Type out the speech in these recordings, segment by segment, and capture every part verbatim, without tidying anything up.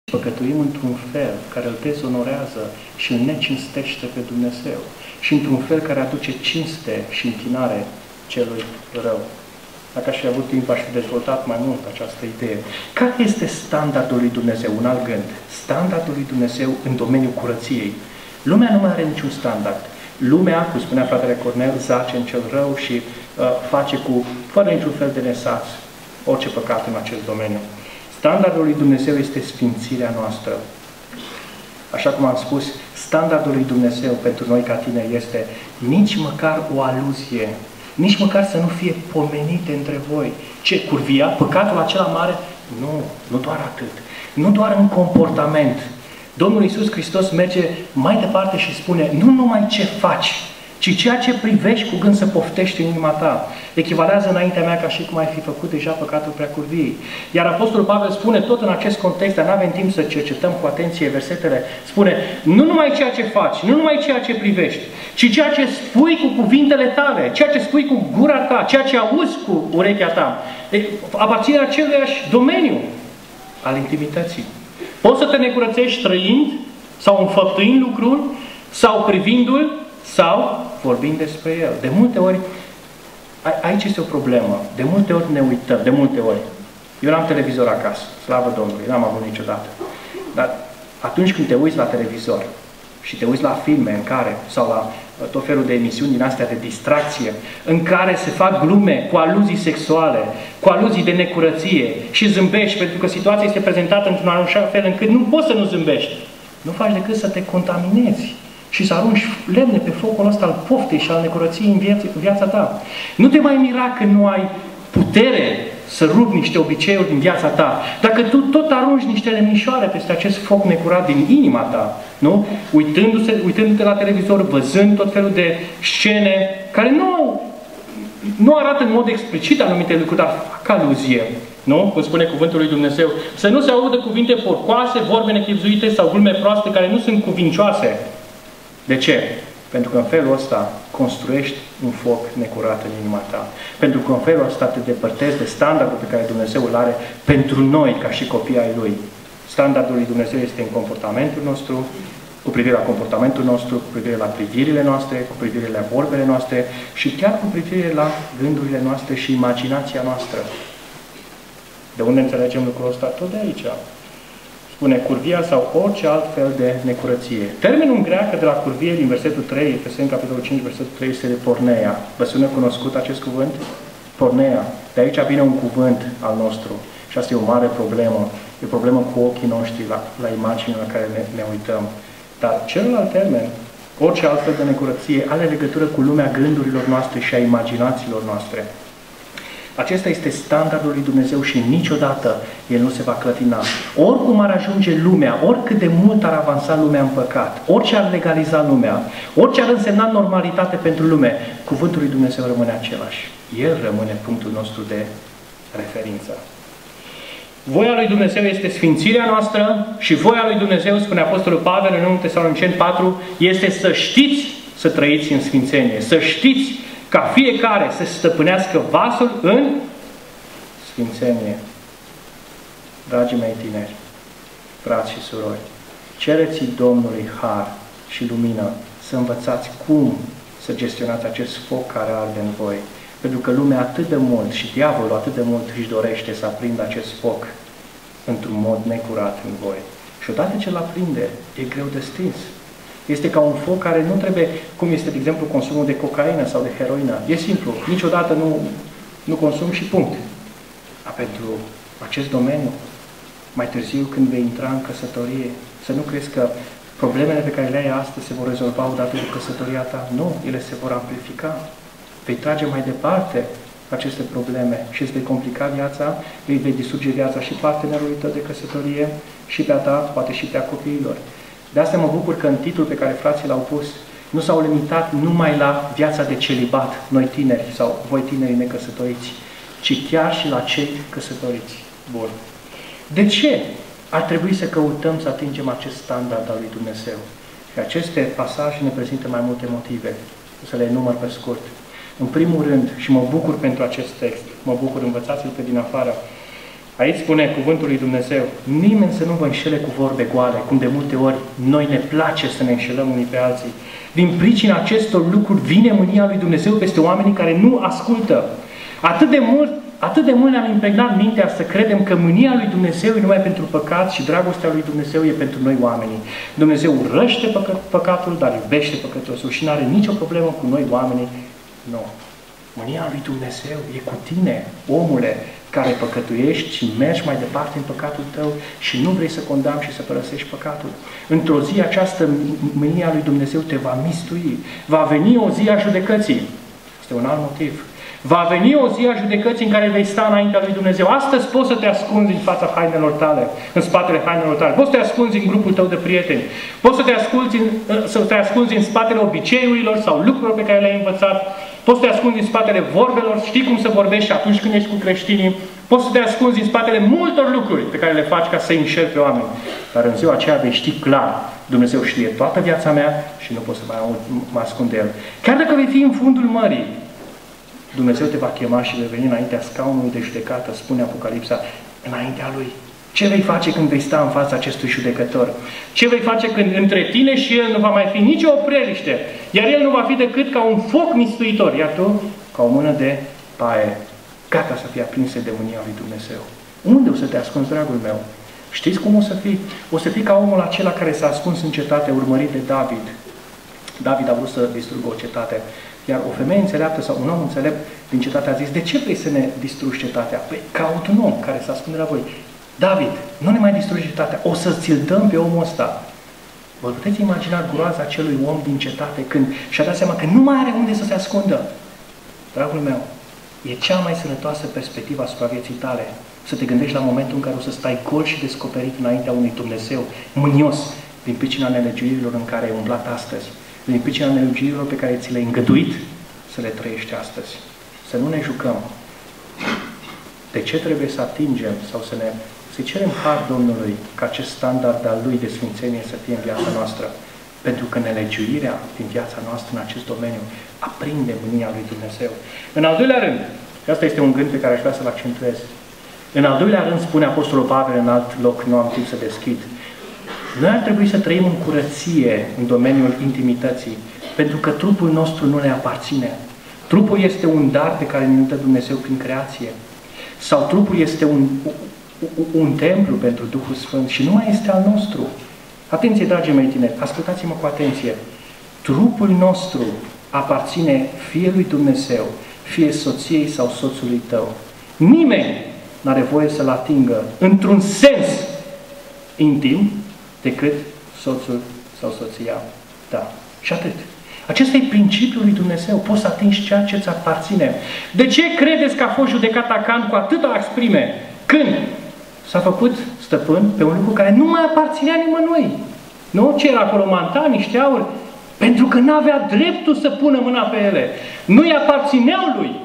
păcătuim într-un fel care îl dezonorează și îl necinstește pe Dumnezeu și într-un fel care aduce cinste și închinare celui rău. Dacă aș fi avut timp, aș fi dezvoltat mai mult această idee. Care este standardul lui Dumnezeu? Un alt gând. Standardul lui Dumnezeu în domeniul curăției. Lumea nu mai are niciun standard. Lumea, cum spunea fratele Cornel, zace în cel rău și uh, face cu, fără niciun fel de nesaț, orice păcat în acest domeniu. Standardul lui Dumnezeu este sfințirea noastră. Așa cum am spus, standardul lui Dumnezeu pentru noi ca tineri este nici măcar o aluzie, nici măcar să nu fie pomenite între voi. Ce, curvia? Păcatul acela mare? Nu, nu doar atât. Nu doar în comportament. Domnul Iisus Hristos merge mai departe și spune, nu numai ce faci, ci ceea ce privești cu gând să poftești în inima ta. Echivalează înaintea mea ca și cum ai fi făcut deja păcatul preacurviei. Iar Apostolul Pavel spune, tot în acest context, dar nu avem timp să cercetăm cu atenție versetele, spune, nu numai ceea ce faci, nu numai ceea ce privești, ci ceea ce spui cu cuvintele tale, ceea ce spui cu gura ta, ceea ce auzi cu urechea ta. Deci, aparține aceluiași domeniu al intimității. Poți să te necurățești trăind sau înfăptuind lucrul, sau privindu-l, sau vorbind despre el. De multe ori, aici este o problemă. De multe ori ne uităm, de multe ori. Eu n-am televizor acasă, slavă Domnului, n-am avut niciodată. Dar atunci când te uiți la televizor și te uiți la filme în care, sau la tot felul de emisiuni din astea de distracție, în care se fac glume cu aluzii sexuale, cu aluzii de necurăție și zâmbești pentru că situația este prezentată într-un așa fel încât nu poți să nu zâmbești. Nu faci decât să te contaminezi și să arunci lemne pe focul ăsta al poftei și al necurăției în viața, viața ta. Nu te mai mira că nu ai putere să rupi niște obiceiuri din viața ta. Dacă tu tot arunci niște lemnișoare peste acest foc necurat din inima ta, nu? Uitându-te, uitându-te la televizor, văzând tot felul de scene care nu, nu arată în mod explicit anumite lucruri, dar fac aluzie. Nu? Cum spune cuvântul lui Dumnezeu, să nu se audă cuvinte porcoase, vorbe nechibzuite sau glume proaste care nu sunt cuvincioase. De ce? Pentru că în felul ăsta construiești un foc necurat în inima ta. Pentru că în felul ăsta te depărtezi de standardul pe care Dumnezeu îl are pentru noi, ca și copii ai Lui. Standardul lui Dumnezeu este în comportamentul nostru, cu privire la comportamentul nostru, cu privire la privirile noastre, cu privire la vorbele noastre și chiar cu privire la gândurile noastre și imaginația noastră. De unde înțelegem lucrul ăsta? Tot de aici. Spune curvia sau orice alt fel de necurăție. Termenul în greacă de la curvie din versetul trei, Efeseni capitolul cinci, versetul trei, este de porneia. Vă sună cunoscut acest cuvânt? Porneia. De aici vine un cuvânt al nostru. Și asta e o mare problemă. E o problemă cu ochii noștri la, la imaginea la care ne, ne uităm. Dar celălalt termen, orice alt fel de necurăție, are legătură cu lumea gândurilor noastre și a imaginațiilor noastre. Acesta este standardul lui Dumnezeu și niciodată el nu se va clătina. Oricum ar ajunge lumea, oricât de mult ar avansa lumea în păcat, orice ar legaliza lumea, orice ar însemna normalitate pentru lume, cuvântul lui Dumnezeu rămâne același. El rămâne punctul nostru de referință. Voia lui Dumnezeu este sfințirea noastră și voia lui Dumnezeu, spune Apostolul Pavel în unu Tesaloniceni patru, este să știți să trăiți în sfințenie, să știți ca fiecare să stăpânească vasul în sfințenie. Dragii mei tineri, frați și surori, cereți Domnului har și lumină să învățați cum să gestionați acest foc care arde în voi. Pentru că lumea atât de mult și diavolul atât de mult își dorește să aprindă acest foc într-un mod necurat în voi. Și odată ce îl aprinde, e greu de stins. Este ca un foc care nu trebuie, cum este, de exemplu, consumul de cocaină sau de heroină. E simplu. Niciodată nu, nu consum și punct. Dar pentru acest domeniu, mai târziu, când vei intra în căsătorie, să nu crezi că problemele pe care le ai astăzi se vor rezolva odată cu căsătoria ta. Nu, ele se vor amplifica. Vei trage mai departe aceste probleme și îți vei complica viața, îi vei distruge viața și partenerului tău de căsătorie, și pe a ta, poate și pe a copiilor. De asta mă bucur că în titlul pe care frații l-au pus, nu s-au limitat numai la viața de celibat, noi tineri sau voi tinerii necăsătoriți, ci chiar și la cei căsătoriți. Bun. De ce ar trebui să căutăm să atingem acest standard al lui Dumnezeu? Și aceste pasaje ne prezintă mai multe motive. O să le enumăr pe scurt. În primul rând, și mă bucur pentru acest text, mă bucur, învățați-l pe din afară, Aici spune cuvântul lui Dumnezeu, nimeni să nu vă înșele cu vorbe goale, cum de multe ori noi ne place să ne înșelăm unii pe alții. Din pricina acestor lucruri vine mânia lui Dumnezeu peste oamenii care nu ascultă. Atât de mult, atât de mult ne-am impregnat mintea să credem că mânia lui Dumnezeu e numai pentru păcat și dragostea lui Dumnezeu e pentru noi oamenii. Dumnezeu urăște păcă, păcatul, dar iubește păcătosul și nu are nicio problemă cu noi oamenii. Nu. Mânia lui Dumnezeu e cu tine, omule, care păcătuiești și mergi mai departe în păcatul tău și nu vrei să condamni și să părăsești păcatul. Într-o zi această mânia lui Dumnezeu te va mistui. Va veni o zi a judecății. Este un alt motiv. Va veni o zi a judecății în care vei sta înaintea lui Dumnezeu. Astăzi poți să te ascunzi în fața hainelor tale, în spatele hainelor tale. Poți să te ascunzi în grupul tău de prieteni. Poți să te ascunzi în, să te ascunzi în spatele obiceiurilor sau lucrurilor pe care le-ai învățat. Poți să te ascunzi în spatele vorbelor, știi cum să vorbești atunci când ești cu creștinii. Poți să te ascunzi în spatele multor lucruri pe care le faci ca să-i înșeli pe oameni. Dar în ziua aceea vei ști clar, Dumnezeu știe toată viața mea și nu pot să mai mă ascund de El. Chiar dacă vei fi în fundul mării, Dumnezeu te va chema și vei veni înaintea scaunului de judecată, spune Apocalipsa, înaintea Lui. Ce vei face când vei sta în fața acestui judecător? Ce vei face când între tine și El nu va mai fi nicio opreliște, iar El nu va fi decât ca un foc mistuitor, iar tu ca o mână de paie, gata să fie aprinse de mânia lui Dumnezeu. Unde o să te ascunzi, dragul meu? Știți cum o să fii? O să fii ca omul acela care s-a ascuns în cetate, urmărit de David. David a vrut să distrugă o cetate. Iar o femeie înțeleaptă sau un om înțelept din cetate a zis, de ce vrei să ne distrugi cetatea? Păi caut un om care să ascunde la voi. David, nu ne mai distrugi cetatea, o să ți-l dăm pe omul ăsta. Vă puteți imagina groaza acelui om din cetate când și-a dat seama că nu mai are unde să se ascundă. Dragul meu, e cea mai sănătoasă perspectivă asupra vieții tale. Să te gândești la momentul în care o să stai gol și descoperit înaintea unui Dumnezeu mânios din pricina nelegiuirilor în care ai umblat astăzi. Din pricina nelegiuirilor pe care ți le-ai îngăduit să le trăiești astăzi. Să nu ne jucăm. De ce trebuie să atingem sau să ne să cerem har Domnului ca acest standard al Lui de sfințenie să fie în viața noastră? Pentru că nelegiuirea din viața noastră în acest domeniu aprinde mânia lui Dumnezeu. În al doilea rând, și asta este un gând pe care aș vrea să-l accentuez, în al doilea rând spune Apostolul Pavel în alt loc, nu am timp să deschid, noi ar trebui să trăim în curăție în domeniul intimității, pentru că trupul nostru nu ne aparține. Trupul este un dar pe care ne dă Dumnezeu prin creație. Sau trupul este un, un, un templu pentru Duhul Sfânt și nu mai este al nostru. Atenție, dragii mei tineri, ascultați-mă cu atenție. Trupul nostru aparține fie lui Dumnezeu, fie soției sau soțului tău. Nimeni n-are voie să-l atingă într-un sens intim decât soțul sau soția ta. Și atât. Acesta e principiul lui Dumnezeu. Poți să atingi ceea ce îți aparține. De ce credeți că a fost judecat Acan cu atâta asprime? Când s-a făcut stăpân pe un lucru care nu mai aparținea nimănui. Nu? Ce era acolo? Manta, niște aur? Pentru că nu avea dreptul să pună mâna pe ele. Nu-i aparțineau lui.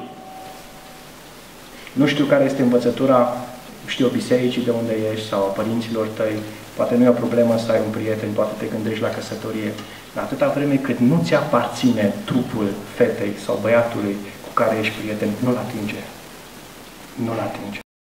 Nu știu care este învățătura, știu, bisericii de unde ești sau a părinților tăi. Poate nu e o problemă să ai un prieten, poate te gândești la căsătorie. Dar atâta vreme cât nu ți aparține trupul fetei sau băiatului cu care ești prieten, nu-l atinge. Nu-l atinge.